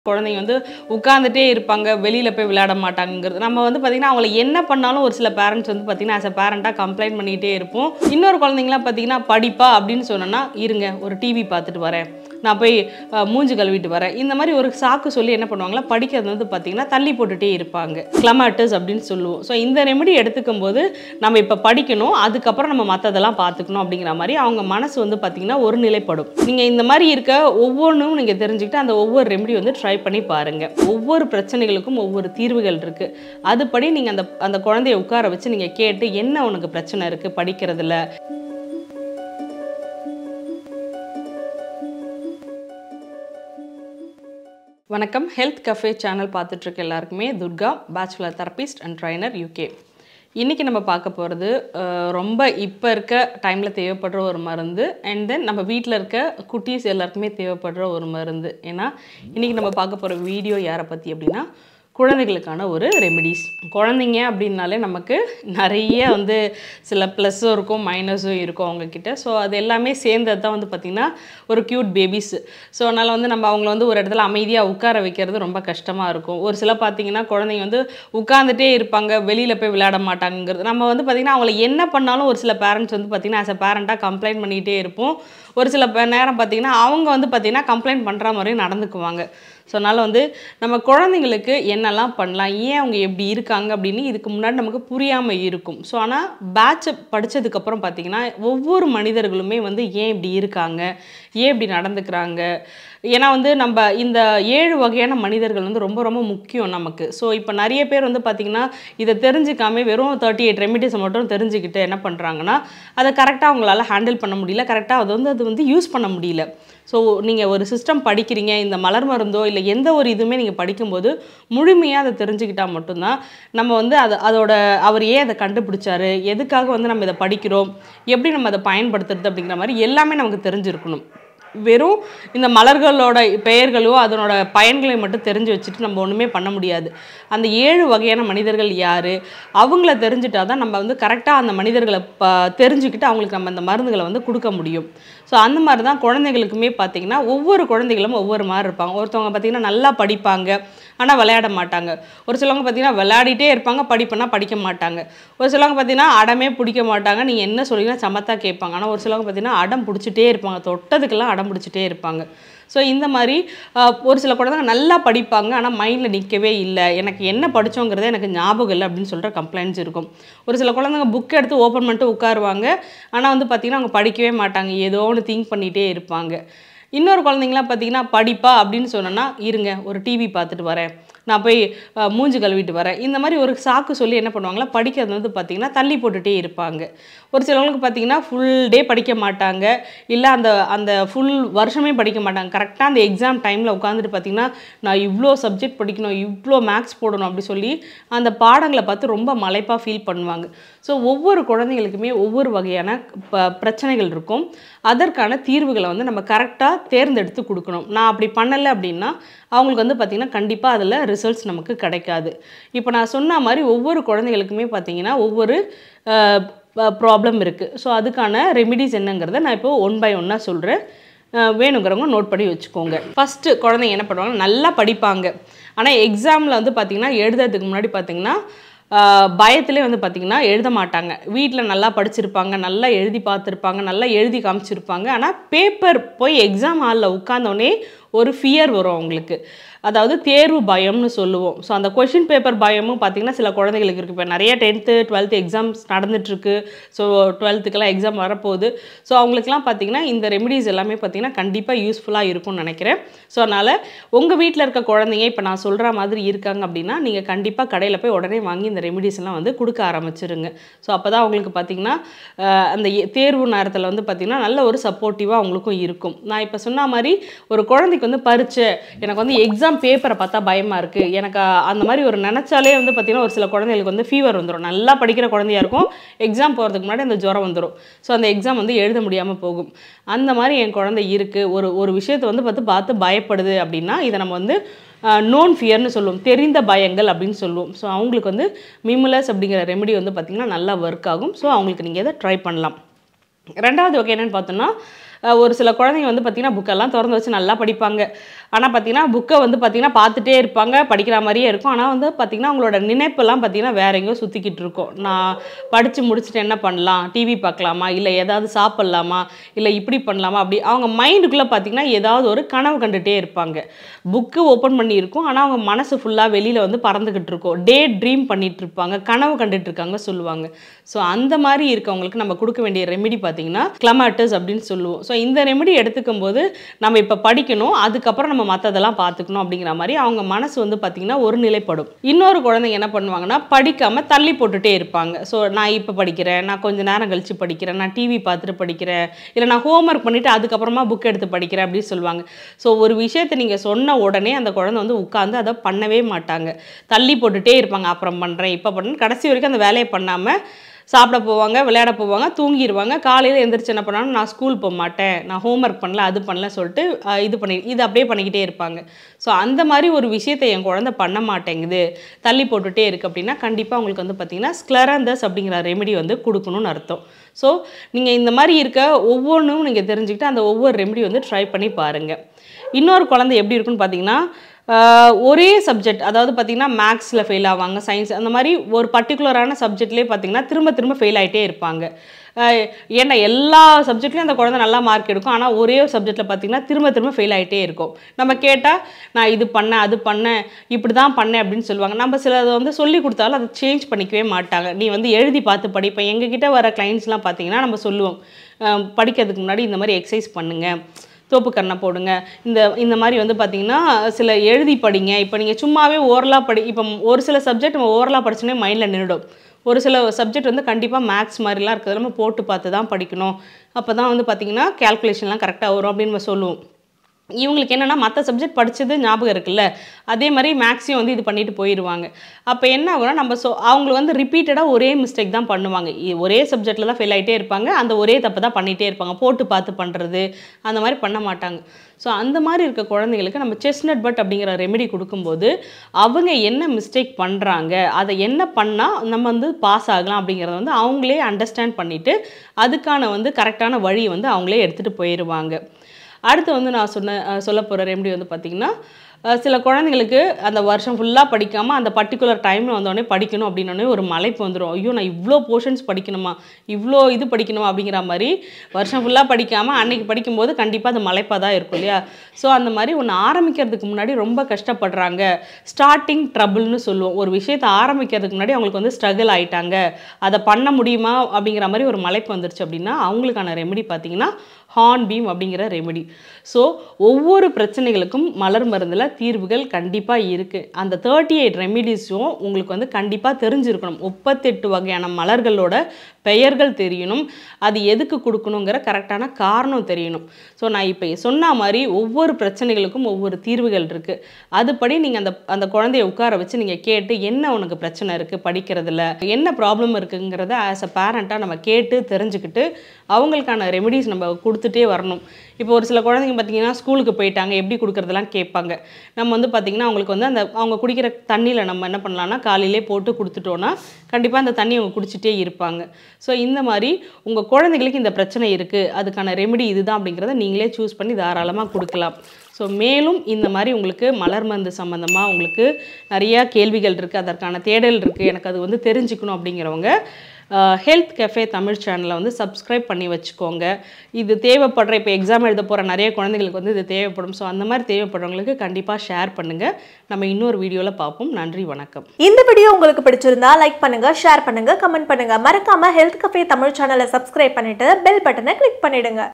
குழந்தைங்க வந்து உட்கார்ந்துட்டே இருப்பாங்க, வெளியில போய் விளையாட மாட்டாங்கங்கிறது. நம்ம வந்து பார்த்தீங்கன்னா, அவங்கள என்ன பண்ணாலும் ஒரு சில பேரண்ட்ஸ் வந்து பார்த்தீங்கன்னா, ஆஸ் அ பேரண்ட்டா கம்ப்ளைண்ட் பண்ணிட்டே இருப்போம். இன்னொரு குழந்தைங்கலாம் பார்த்தீங்கன்னா, படிப்பா அப்படின்னு சொன்னோன்னா, இருங்க ஒரு டிவி பார்த்துட்டு வரேன். நான் போய் மூஞ்சி கழுவிட்டு வரேன். இந்த மாதிரி ஒரு சாக்கு சொல்லி என்ன பண்ணுவாங்களா, படிக்கிறது வந்து பார்த்தீங்கன்னா, தள்ளி போட்டுட்டே இருப்பாங்க. கிளமாட்டஸ் அப்படின்னு சொல்லுவோம். ஸோ இந்த ரெமெடி எடுத்துக்கும்போது, நம்ம இப்போ படிக்கணும், அதுக்கப்புறம் நம்ம மற்றதெல்லாம் பார்த்துக்கணும் அப்படிங்கிற மாதிரி அவங்க மனசு வந்து பார்த்தீங்கன்னா, ஒரு நிலைப்படும். நீங்கள் இந்த மாதிரி இருக்க ஒவ்வொன்றும் நீங்கள் தெரிஞ்சுக்கிட்டு, அந்த ஒவ்வொரு ரெமெடி வந்து ட்ரை பண்ணி பாருங்க. ஒவ்வொரு பிரச்சனைகளுக்கும் ஒவ்வொரு தீர்வுகள் இருக்கு. அதுபடி நீங்க அந்த குழந்தைய உட்கார வச்சு நீங்க கேட்டு என்ன உனக்கு பிரச்சனை இருக்கு படிக்கிறதுல. வணக்கம், ஹெல்த் கஃபே சேனல் பார்த்துட்டு இருக்க எல்லாருக்குமே Durga, bachelor therapist and trainer UK. இன்றைக்கி நம்ம பார்க்க போகிறது ரொம்ப இப்போ இருக்க டைமில் தேவைப்படுற ஒரு மருந்து. அண்ட் தென் நம்ம வீட்டில் இருக்க குட்டீஸ் எல்லாருக்குமே தேவைப்படுற ஒரு மருந்து. ஏன்னா இன்றைக்கி நம்ம பார்க்க போகிற வீடியோ யாரை பற்றி அப்படின்னா, குழந்தைகளுக்கான ஒரு ரெமிடிஸ். குழந்தைங்க அப்படின்னாலே நமக்கு நிறைய வந்து சில ப்ளஸ்ஸும் இருக்கும், மைனஸும் இருக்கும் அவங்கக்கிட்ட. ஸோ அது எல்லாமே சேர்ந்தது தான் வந்து பார்த்திங்கன்னா ஒரு க்யூட் பேபிஸ். ஸோ அதனால் வந்து நம்ம அவங்கள வந்து ஒரு இடத்துல அமைதியாக உட்கார வைக்கிறது ரொம்ப கஷ்டமாக இருக்கும். ஒரு சில பார்த்திங்கன்னா குழந்தைங்க வந்து உட்காந்துட்டே இருப்பாங்க, வெளியில் போய் விளையாட மாட்டாங்கிறது. நம்ம வந்து பார்த்திங்கன்னா அவங்கள என்ன பண்ணாலும் ஒரு சில பேரண்ட்ஸ் வந்து பார்த்திங்கன்னா ஆஸ் அ பேரண்ட்டாக கம்ப்ளைண்ட் பண்ணிகிட்டே இருப்போம். ஒரு சில நேரம் பார்த்திங்கன்னா அவங்க வந்து பார்த்திங்கன்னா கம்ப்ளைண்ட் பண்ணுற மாதிரியும் நடந்துக்குவாங்க. ஸோ அதனால் வந்து நம்ம குழந்தைங்களுக்கு என்னெல்லாம் பண்ணலாம், ஏன் அவங்க எப்படி இருக்காங்க அப்படின்னு இதுக்கு முன்னாடி நமக்கு புரியாமல் இருக்கும். ஸோ ஆனால் பேட்சை படித்ததுக்கப்புறம் பார்த்திங்கன்னா ஒவ்வொரு மனிதர்களுமே வந்து ஏன் இப்படி இருக்காங்க, ஏன் இப்படி நடந்துக்கிறாங்க. ஏன்னா வந்து நம்ம இந்த 7 வகையான மனிதர்கள் வந்து ரொம்ப ரொம்ப முக்கியம் நமக்கு. ஸோ இப்போ நிறைய பேர் வந்து பார்த்திங்கன்னா இதை தெரிஞ்சுக்காமல் வெறும் 38 ரெமிடிஸை மட்டும் தெரிஞ்சுக்கிட்டு என்ன பண்ணுறாங்கன்னா அதை கரெக்டாக அவங்களால ஹேண்டில் பண்ண முடியல, கரெக்டாக அது வந்து யூஸ் பண்ண முடியல. ஸோ நீங்கள் ஒரு சிஸ்டம் படிக்கிறீங்க, இந்த மலர் மருந்தோ இல்லை எந்த ஒரு இதுவுமே நீங்கள் படிக்கும்போது முழுமையாக அதை தெரிஞ்சுக்கிட்டால் மட்டும்தான் நம்ம வந்து அவர் ஏன் அதை கண்டுபிடிச்சாரு, எதுக்காக வந்து நம்ம இதை படிக்கிறோம், எப்படி நம்ம அதை பயன்படுத்துறது அப்படிங்கிற மாதிரி எல்லாமே நமக்கு தெரிஞ்சிருக்கணும். வெறும் இந்த மலர்களோட பெயர்களோ அதனோட பயன்களை மட்டும் தெரிஞ்சு வச்சுட்டு நம்ம ஒன்றுமே பண்ண முடியாது. அந்த 7 வகையான மனிதர்கள் யார், அவங்கள தெரிஞ்சுட்டா தான் நம்ம வந்து கரெக்டாக அந்த மனிதர்களை தெரிஞ்சுக்கிட்டு அவங்களுக்கு நம்ம அந்த மருந்துகளை வந்து கொடுக்க முடியும். ஸோ அந்த மாதிரி தான் குழந்தைகளுக்குமே பார்த்திங்கன்னா ஒவ்வொரு குழந்தைகளும் ஒவ்வொரு மாதிரி இருப்பாங்க. ஒருத்தவங்க பார்த்திங்கன்னா நல்லா படிப்பாங்க, ஆனால் விளையாட மாட்டாங்க. ஒரு சிலவங்க பார்த்திங்கன்னா விளையாடிட்டே இருப்பாங்க, படிப்புனா படிக்க மாட்டாங்க. ஒரு சிலவங்க பார்த்திங்கன்னா அடமே பிடிக்க மாட்டாங்க, நீங்கள் என்ன சொல்லிங்கன்னா சமத்தா கேட்பாங்க. ஆனால் ஒரு சிலவங்க பார்த்திங்கன்னா அடம் பிடிச்சிட்டே இருப்பாங்க, தொட்டதுக்கெல்லாம் அடம் பிடிச்சிட்டே இருப்பாங்க. ஸோ இந்த மாதிரி ஒரு சில குழந்தைங்க நல்லா படிப்பாங்க, ஆனால் மைண்டில் நிற்கவே இல்லை, எனக்கு என்ன படித்தோங்கிறதே எனக்கு ஞாபகம் இல்லை அப்படின்னு சொல்கிற கம்ப்ளைண்ட்ஸ் இருக்கும். ஒரு சில குழந்தைங்க புக் எடுத்து ஓப்பன் பண்ணிட்டு உட்காருவாங்க, ஆனால் வந்து பார்த்திங்கன்னா அவங்க படிக்கவே மாட்டாங்க, ஏதோ ஒன்று திங்க் பண்ணிகிட்டே இருப்பாங்க. இன்னொரு குழந்தைங்களாம் பார்த்திங்கன்னா படிப்பா அப்படின்னு சொன்னோன்னா, இருங்க ஒரு டிவி பார்த்துட்டு வரேன், நான் போய் மூஞ்சி கழுவிட்டு வரேன். இந்த மாதிரி ஒரு சாக்கு சொல்லி என்ன பண்ணுவாங்களா, படிக்கிறது வந்து பார்த்திங்கன்னா தள்ளி போட்டுகிட்டே இருப்பாங்க. ஒரு சிலவங்களுக்கு பார்த்திங்கன்னா ஃபுல் டே படிக்க மாட்டாங்க, இல்லை அந்த ஃபுல் வருஷமே படிக்க மாட்டாங்க. கரெக்டாக அந்த எக்ஸாம் டைமில் உட்காந்துட்டு பார்த்திங்கன்னா நான் இவ்வளோ சப்ஜெக்ட் படிக்கணும், இவ்வளோ மேக்ஸ் போடணும் அப்படி சொல்லி அந்த பாடங்களை பார்த்து ரொம்ப மலைப்பாக ஃபீல் பண்ணுவாங்க. ஸோ ஒவ்வொரு குழந்தைங்களுக்குமே ஒவ்வொரு வகையான பிரச்சனைகள் இருக்கும். அதற்கான தீர்வுகளை வந்து நம்ம கரெக்டாக தேர்ந்தெடுத்து கொடுக்கணும். நான் அப்படி பண்ணலை அப்படின்னா அவங்களுக்கு வந்து பார்த்திங்கன்னா கண்டிப்பாக அதில் ரிசல்ட்ஸ் நமக்கு கிடைக்காது. இப்போ நான் சொன்ன மாதிரி ஒவ்வொரு குழந்தைகளுக்குமே பார்த்திங்கன்னா ஒவ்வொரு ப்ராப்ளம் இருக்குது. ஸோ அதுக்கான ரெமிடிஸ் என்னங்கிறத நான் இப்போ ஒன் பை ஒன்னாக சொல்கிறேன், வேணுங்கிறவங்க நோட் பண்ணி வச்சுக்கோங்க. ஃபஸ்ட்டு குழந்தைங்க என்ன பண்ணுவாங்க, நல்லா படிப்பாங்க, ஆனால் எக்ஸாமில் வந்து பார்த்திங்கன்னா எழுதுறதுக்கு முன்னாடி பார்த்திங்கன்னா பயத்திலே வந்து பார்த்திங்கன்னா எழுத மாட்டாங்க. வீட்டில் நல்லா படிச்சிருப்பாங்க, நல்லா எழுதி பார்த்துருப்பாங்க, நல்லா எழுதி காமிச்சிருப்பாங்க, ஆனால் பேப்பர் போய் எக்ஸாம் ஹாலில் உட்காந்தோடனே ஒரு ஃபியர் வரும் அவங்களுக்கு. அதாவது தேர்வு பயம்னு சொல்லுவோம். ஸோ அந்த கொஷின் பேப்பர் பயமும் பார்த்திங்கன்னா சில குழந்தைகளுக்கு இருக்குது. இப்போ நிறைய 10th 12th எக்ஸாம்ஸ் நடந்துகிட்ருக்கு. ஸோ 12th எக்ஸாம் வரப்போகுது. ஸோ அவங்களுக்குலாம் பார்த்திங்கன்னா இந்த ரெமிடிஸ் எல்லாமே பார்த்திங்கன்னா கண்டிப்பாக யூஸ்ஃபுல்லாக இருக்கும்னு நினைக்கிறேன். ஸோ அதனால் உங்கள் வீட்டில் இருக்க குழந்தைங்க இப்போ நான் சொல்கிற மாதிரி இருக்காங்க அப்படின்னா நீங்கள் கண்டிப்பாக கடையில் போய் உடனே வாங்கி இந்த ரெமிடிஸ் எல்லாம் வந்து கொடுக்க ஆரம்பிச்சிருங்க. ஸோ அப்போ தான் அவங்களுக்கு பார்த்திங்கன்னா அந்த தேர்வு நேரத்தில் வந்து பார்த்திங்கன்னா நல்ல ஒரு சப்போர்ட்டிவாக அவங்களுக்கும் இருக்கும். நான் இப்போ சொன்ன மாதிரி ஒரு குழந்தைக்கு வந்து பரீட்சை, எனக்கு வந்து எக்ஸாம் பேப்பரை பார்த்தா பயமாக இருக்குது, எனக்கு அந்த மாதிரி ஒரு நினச்சாலே வந்து பார்த்திங்கன்னா ஒரு சில குழந்தைகளுக்கு வந்து ஃபீவர் வந்துடும். நல்லா படிக்கிற குழந்தையாக இருக்கும், எக்ஸாம் போகிறதுக்கு முன்னாடி அந்த ஜுரம் வந்துடும். ஸோ அந்த எக்ஸாம் வந்து எழுத முடியாமல் போகும். அந்த மாதிரி என் குழந்தை இருக்குது, ஒரு விஷயத்தை வந்து பார்த்து பயப்படுது அப்படின்னா இதை நம்ம வந்து நோன் ஃபியர்னு சொல்லுவோம், தெரிந்த பயங்கள் அப்படின்னு சொல்லுவோம். ஸோ அவங்களுக்கு வந்து மிமுலஸ் அப்படிங்கிற ரெமெடி வந்து பார்த்திங்கன்னா நல்லா ஒர்க் ஆகும். ஸோ அவங்களுக்கு நீங்கள் இதை ட்ரை பண்ணலாம். ரெண்டாவது வகை என்னென்னு பார்த்தோன்னா, ஒரு சில குழந்தைங்க வந்து பார்த்திங்கன்னா புக்கெல்லாம் திறந்து வச்சு நல்லா படிப்பாங்க, ஆனால் பார்த்தீங்கன்னா புக்கை வந்து பார்த்தீங்கன்னா பார்த்துட்டே இருப்பாங்க, படிக்கிற மாதிரியே இருக்கும். ஆனால் வந்து பார்த்தீங்கன்னா அவங்களோட நினைப்பெல்லாம் பார்த்தீங்கன்னா வேற எங்கேயோ சுற்றிக்கிட்டு இருக்கும். நான் படித்து முடிச்சுட்டு என்ன பண்ணலாம், டிவி பார்க்கலாமா, இல்லை ஏதாவது சாப்பிட்லாமா, இல்லை இப்படி பண்ணலாமா, அப்படி அவங்க மைண்டுக்குள்ளே பார்த்தீங்கன்னா ஏதாவது ஒரு கனவு கண்டுகிட்டே இருப்பாங்க. புக்கு ஓப்பன் பண்ணியிருக்கும், ஆனால் அவங்க மனசு ஃபுல்லாக வெளியில் வந்து பறந்துக்கிட்டு இருக்கும். டே ட்ரீம் பண்ணிட்டு இருப்பாங்க, கனவு கண்டுட்டு இருக்காங்க சொல்லுவாங்க. ஸோ அந்த மாதிரி இருக்கவங்களுக்கு நம்ம கொடுக்க வேண்டிய ரெமெடி பார்த்தீங்கன்னா கிளமாட்டஸ் அப்படின்னு சொல்லுவோம். ஸோ இந்த ரெமெடி எடுத்துக்கும் போது நம்ம இப்போ படிக்கணும், அதுக்கப்புறம் நம்ம மற்றதெல்லாம் பார்த்துக்கணும் அப்படிங்கிற மாதிரி அவங்க மனசு வந்து பார்த்தீங்கன்னா ஒரு நிலைப்படும். இன்னொரு குழந்தைங்க என்ன பண்ணுவாங்கன்னா படிக்காமல் தள்ளி போட்டுகிட்டே இருப்பாங்க. ஸோ நான் இப்போ படிக்கிறேன், நான் கொஞ்சம் நேரம் கழித்து படிக்கிறேன், நான் டிவி பார்த்துட்டு படிக்கிறேன், இல்லை நான் ஹோம்ஒர்க் பண்ணிவிட்டு அதுக்கப்புறமா புக் எடுத்து படிக்கிறேன் அப்படின்னு சொல்லுவாங்க. ஸோ ஒரு விஷயத்தை நீங்கள் சொன்ன உடனே அந்த குழந்தை வந்து உட்காந்து அதை பண்ணவே மாட்டாங்க, தள்ளி போட்டுகிட்டே இருப்பாங்க. அப்புறம் பண்ணுறேன், இப்போ பண்ணுறேன், கடைசி வரைக்கும் அந்த வேலையை பண்ணாமல் சாப்பிட போவாங்க, விளையாட போவாங்க, தூங்கிடுவாங்க. காலையில் எந்திரிச்சு என்ன பண்ணாலும் நான் ஸ்கூல் போக மாட்டேன், நான் ஹோம்ஒர்க் பண்ணல, அது பண்ணல சொல்லிட்டு இது அப்படியே பண்ணிக்கிட்டே இருப்பாங்க. ஸோ அந்த மாதிரி ஒரு விஷயத்தை என் குழந்தை பண்ண மாட்டேங்குது, தள்ளி போட்டுகிட்டே இருக்குது அப்படின்னா கண்டிப்பாக உங்களுக்கு வந்து பார்த்திங்கன்னா ஸ்க்லெரந்தஸ் அப்படிங்கிற ரெமெடி வந்து கொடுக்கணும்னு அர்த்தம். ஸோ நீங்கள் இந்த மாதிரி இருக்க ஒவ்வொன்றும் நீங்கள் தெரிஞ்சுக்கிட்டு அந்த ஒவ்வொரு ரெமெடி வந்து ட்ரை பண்ணி பாருங்கள். இன்னொரு குழந்தை எப்படி இருக்குன்னு பார்த்தீங்கன்னா ஒரே சப்ஜெக்ட், அதாவது பார்த்திங்கன்னா மேக்ஸில் ஃபெயில் ஆவாங்க, சயின்ஸ் அந்த மாதிரி ஒரு பர்டிகுலரான சப்ஜெக்ட்லேயே பார்த்திங்கன்னா திரும்ப திரும்ப ஃபெயில் ஆகிட்டே இருப்பாங்க. ஏன்னா எல்லா சப்ஜெக்ட்லேயும் அந்த குழந்தை நல்லா மார்க் எடுக்கும், ஆனால் ஒரே ஒரு சப்ஜெக்டில் பார்த்திங்கன்னா திரும்ப திரும்ப ஃபெயில் ஆகிட்டே இருக்கும். நம்ம கேட்டால் நான் இது பண்ணேன், அது பண்ணேன், இப்படி தான் பண்ணேன் அப்படின்னு சொல்லுவாங்க. நம்ம சிலதை வந்து சொல்லி கொடுத்தாலும் அதை சேஞ்ச் பண்ணிக்கவே மாட்டாங்க. நீ வந்து எழுதி பார்த்து படிப்பேன். எங்ககிட்ட வர கிளைண்ட்ஸ்லாம் பார்த்திங்கன்னா நம்ம சொல்லுவோம், படிக்கிறதுக்கு முன்னாடி இந்த மாதிரி எக்ஸசைஸ் பண்ணுங்கள், தோப்பு கண்ணை போடுங்க, இந்த மாதிரி வந்து பார்த்திங்கன்னா சில எழுதி படிங்க. இப்போ நீங்கள் சும்மாவே ஓரலாக இப்போ ஒரு சில சப்ஜெக்ட் நம்ம ஓரலாக படிச்சோன்னே மைண்டில் நின்றுடும். ஒரு சில சப்ஜெக்ட் வந்து கண்டிப்பாக மேக்ஸ் மாதிரிலாம் இருக்கிறது நம்ம போட்டு பார்த்து தான் படிக்கணும், அப்போ தான் வந்து பார்த்திங்கன்னா கேல்குலேஷன்லாம் கரெக்டாக வரும் அப்படின்னு நம்ம சொல்லுவோம். இவங்களுக்கு என்னென்னா மற்ற சப்ஜெக்ட் படித்தது ஞாபகம் இருக்குல்ல, அதே மாதிரி மேக்ஸையும் வந்து இது பண்ணிட்டு போயிடுவாங்க. அப்போ என்ன ஆகும்னா நம்ம அவங்களுக்கு வந்து ரிப்பீட்டடாக ஒரே மிஸ்டேக் தான் பண்ணுவாங்க. ஒரே சப்ஜெக்டில் தான் ஃபெயில் ஆகிட்டே இருப்பாங்க, அந்த ஒரே தப்பு தான் பண்ணிகிட்டே இருப்பாங்க, போட்டு பார்த்து பண்ணுறது அந்த மாதிரி பண்ண மாட்டாங்க. ஸோ அந்த மாதிரி இருக்க குழந்தைங்களுக்கு நம்ம செஸ்னட் பட் அப்படிங்கிற ரெமெடி கொடுக்கும்போது அவங்க என்ன மிஸ்டேக் பண்ணுறாங்க, அதை என்ன பண்ணால் நம்ம வந்து பாஸ் ஆகலாம் அப்படிங்கிறத வந்து அவங்களே அண்டர்ஸ்டாண்ட் பண்ணிவிட்டு அதுக்கான வந்து கரெக்டான வழியை வந்து அவங்களே எடுத்துகிட்டு போயிடுவாங்க. அடுத்து வந்து நான் சொல்ல போகிற ரெமெடி வந்து பார்த்திங்கன்னா சில குழந்தைங்களுக்கு அந்த வருஷம் ஃபுல்லாக படிக்காமல் அந்த பர்டிகுலர் டைமில் வந்தோடனே படிக்கணும் அப்படின்னோடனே ஒரு மலைப்பு வந்துடும். ஐயோ நான் இவ்வளோ போர்ஷன்ஸ் படிக்கணுமா, இவ்வளோ இது படிக்கணுமா அப்படிங்கிற மாதிரி வருஷம் ஃபுல்லாக படிக்காமல் அன்றைக்கி படிக்கும்போது கண்டிப்பாக அது மலைப்பாக தான் இருக்கும் இல்லையா. ஸோ அந்த மாதிரி ஒன்று ஆரம்பிக்கிறதுக்கு முன்னாடி ரொம்ப கஷ்டப்படுறாங்க, ஸ்டார்டிங் ட்ரபிள்னு சொல்லுவோம். ஒரு விஷயத்தை ஆரம்பிக்கிறதுக்கு முன்னாடி அவங்களுக்கு வந்து ஸ்ட்ரகிள் ஆகிட்டாங்க, அதை பண்ண முடியுமா அப்படிங்கிற மாதிரி ஒரு மலைப்பு வந்துருச்சு அப்படின்னா அவங்களுக்கான ரெமெடி பார்த்திங்கன்னா ஹார்ன் பீம் அப்படிங்கிற ரெமெடி. ஸோ ஒவ்வொரு பிரச்சனைகளுக்கும் மலர் மருந்தில் தீர்வுகள் கண்டிப்பாக இருக்குது. அந்த 38 ரெமிடிஸும் உங்களுக்கு வந்து கண்டிப்பாக தெரிஞ்சிருக்கணும். 38 வகையான மலர்களோட பெயர்கள் தெரியணும், அது எதுக்கு கொடுக்கணுங்கிற கரெக்டான காரணம் தெரியணும். ஸோ நான் இப்போ சொன்ன மாதிரி ஒவ்வொரு பிரச்சனைகளுக்கும் ஒவ்வொரு தீர்வுகள் இருக்குது. அதுபடி நீங்கள் அந்த குழந்தைய உட்கார வச்சு நீங்கள் கேட்டு என்ன உனக்கு பிரச்சனை இருக்குது, படிக்கிறதுல என்ன ப்ராப்ளம் இருக்குங்கிறத ஆஸ் அ பேரண்ட்டாக நம்ம கேட்டு தெரிஞ்சுக்கிட்டு அவங்களுக்கான ரெமெடிஸ் நம்ம கொடுத்துட்டே வரணும். இப்போ ஒரு சில குழந்தைங்க பார்த்திங்கன்னா ஸ்கூலுக்கு போயிட்டாங்க, எப்படி கொடுக்குறதெல்லாம் கேட்பாங்க. நம்ம வந்து பார்த்திங்கன்னா அவங்களுக்கு வந்து அவங்க குடிக்கிற தண்ணியில் நம்ம என்ன பண்ணலான்னா காலையிலே போட்டு கொடுத்துட்டோன்னா கண்டிப்பாக அந்த தண்ணி அவங்க குடிச்சிட்டே இருப்பாங்க. ஸோ இந்த மாதிரி உங்கள் குழந்தைங்களுக்கு இந்த பிரச்சனை இருக்குது, அதுக்கான ரெமெடி இதுதான் அப்படிங்கிறத நீங்களே சூஸ் பண்ணி தாராளமாக கொடுக்கலாம். ஸோ மேலும் இந்த மாதிரி உங்களுக்கு மலர் மருந்து சம்மந்தமாக உங்களுக்கு நிறையா கேள்விகள் இருக்குது, அதற்கான தேடல் இருக்குது, எனக்கு அது வந்து தெரிஞ்சுக்கணும் அப்படிங்கிறவங்க ஹெல்த் கஃபே தமிழ் சேனலை வந்து சப்ஸ்கிரைப் பண்ணி வச்சுக்கோங்க. இது தேவைப்படுற இப்போ எக்ஸாம் எழுத போகிற நிறைய குழந்தைங்களுக்கு வந்து இது தேவைப்படும். ஸோ அந்த மாதிரி தேவைப்படுறவங்களுக்கு கண்டிப்பாக ஷேர் பண்ணுங்கள். நம்ம இன்னொரு வீடியோவில் பார்ப்போம். நன்றி, வணக்கம். இந்த வீடியோ உங்களுக்கு பிடிச்சிருந்தா லைக் பண்ணுங்கள், ஷேர் பண்ணுங்கள், கமெண்ட் பண்ணுங்கள். மறக்காமல் ஹெல்த் கஃபே தமிழ் சேனலை சப்ஸ்கிரைப் பண்ணிவிட்டு பெல் பட்டனை கிளிக் பண்ணிவிடுங்க.